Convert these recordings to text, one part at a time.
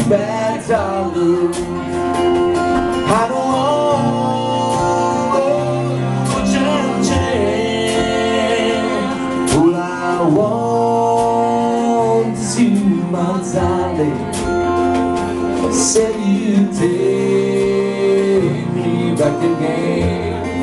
back, darling. I don't want you to change. All I want is you, my darling. Say you take me back again.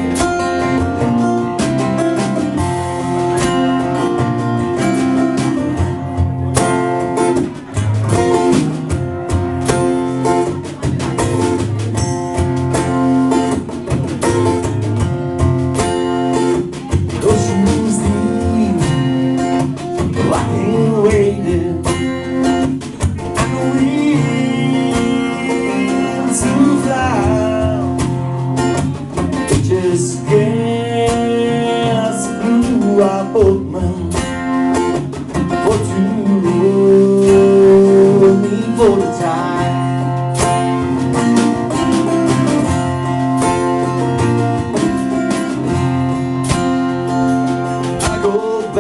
Just gas blue I open for two me for the time. I go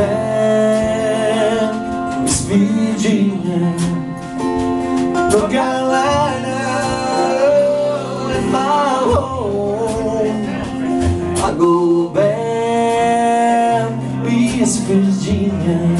back to Virginia, North Carolina, and my home. I go back, West Virginia.